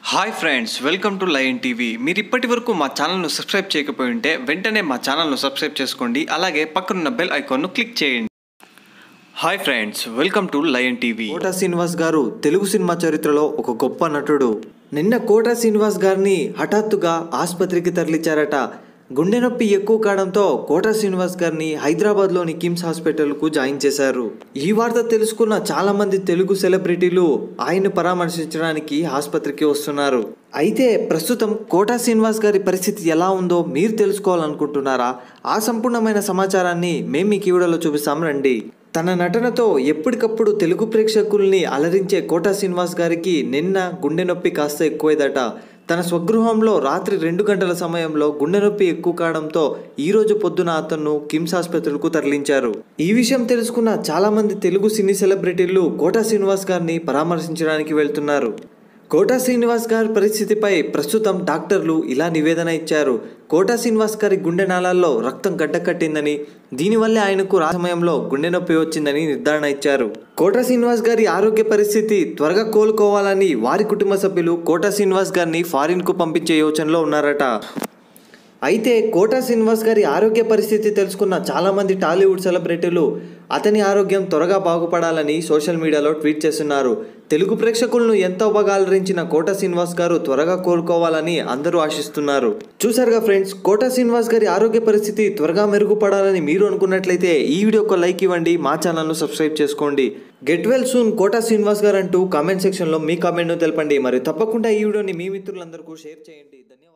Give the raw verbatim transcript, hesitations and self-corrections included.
Hi friends, welcome to Lion TV. మీరు ఇప్పటి వరకు మా ఛానల్ను సబ్స్క్రైబ్ చేయకపోయి ఉంటే వెంటనే మా ఛానల్ను సబ్స్క్రైబ్ చేసుకోండి. అలాగే పక్కనున్న బెల్ ఐకాన్ను క్లిక్ చేయండి. Hi friends, welcome to Lion TV. Kota Srinivas గారు తెలుగు సినిమా చరిత్రలో ఒక గొప్ప నటుడు. నిన్న కోట శ్రీనివాస్ గారిని హఠాత్తుగా ఆసుపత్రికి తరలించారట. గుండె నొప్పి ఎక్కువ కావడంతో కోట శ్రీనివాస్ గారిని హైదరాబాద్లోని కిమ్స్ హాస్పిటల్కు జాయిన్ చేశారు. ఈ వార్త తెలుసుకున్న చాలా మంది తెలుగు సెలబ్రిటీలు ఆయన్ను పరామర్శించడానికి ఆసుపత్రికి వస్తున్నారు. అయితే ప్రస్తుతం కోట శ్రీనివాస్ గారి పరిస్థితి ఎలా ఉందో మీరు తెలుసుకోవాలనుకుంటున్నారా? ఆ సంపూర్ణమైన సమాచారాన్ని మేము మీకు ఈ వీడియోలో చూపిస్తాం, రండి. తన నటనతో ఎప్పటికప్పుడు తెలుగు ప్రేక్షకుల్ని అలరించే కోట శ్రీనివాస్ గారికి నిన్న గుండె నొప్పి కాస్త ఎక్కువైదట. తన స్వగృహంలో రాత్రి రెండు గంటల సమయంలో గుండె నొప్పి ఎక్కువ కావడంతో ఈ రోజు పొద్దున అతను కిమ్స్ హాస్పిటల్కు తరలించారు. ఈ విషయం తెలుసుకున్న చాలా మంది తెలుగు సినీ సెలబ్రిటీలు కోట శ్రీనివాస్ గారిని పరామర్శించడానికి వెళ్తున్నారు. కోట శ్రీనివాస్ గారి పరిస్థితిపై ప్రస్తుతం డాక్టర్లు ఇలా నివేదన ఇచ్చారు. కోట శ్రీనివాస్ గారి గుండె నాళాల్లో రక్తం గడ్డకట్టిందని, దీనివల్లే ఆయనకు ఆ సమయంలో గుండె నొప్పి వచ్చిందని నిర్ధారణ ఇచ్చారు. కోట శ్రీనివాస్ గారి ఆరోగ్య పరిస్థితి త్వరగా కోలుకోవాలని వారి కుటుంబ సభ్యులు కోట శ్రీనివాస్ గారిని ఫారిన్కు పంపించే యోచనలో ఉన్నారట. అయితే కోట శ్రీనివాస్ గారి ఆరోగ్య పరిస్థితి తెలుసుకున్న చాలామంది టాలీవుడ్ సెలబ్రిటీలు అతని ఆరోగ్యం త్వరగా బాగుపడాలని సోషల్ మీడియాలో ట్వీట్ చేస్తున్నారు. తెలుగు ప్రేక్షకులను ఎంతో బాగా అలరించిన కోట శ్రీనివాస్ గారు త్వరగా కోలుకోవాలని అందరూ ఆశిస్తున్నారు. చూసారుగా ఫ్రెండ్స్, కోట శ్రీనివాస్ గారి ఆరోగ్య పరిస్థితి త్వరగా మెరుగుపడాలని మీరు అనుకున్నట్లయితే ఈ వీడియోకి లైక్ ఇవ్వండి, మా ఛానల్ను సబ్స్క్రైబ్ చేసుకోండి. Get well soon Kota Srinivas గారు అంటూ కామెంట్ సెక్షన్లో మీ కామెంట్ను తెలపండి. మరి తప్పకుండా ఈ వీడియోని మీ మిత్రులందరికీ షేర్ చేయండి. ధన్యవాదాలు.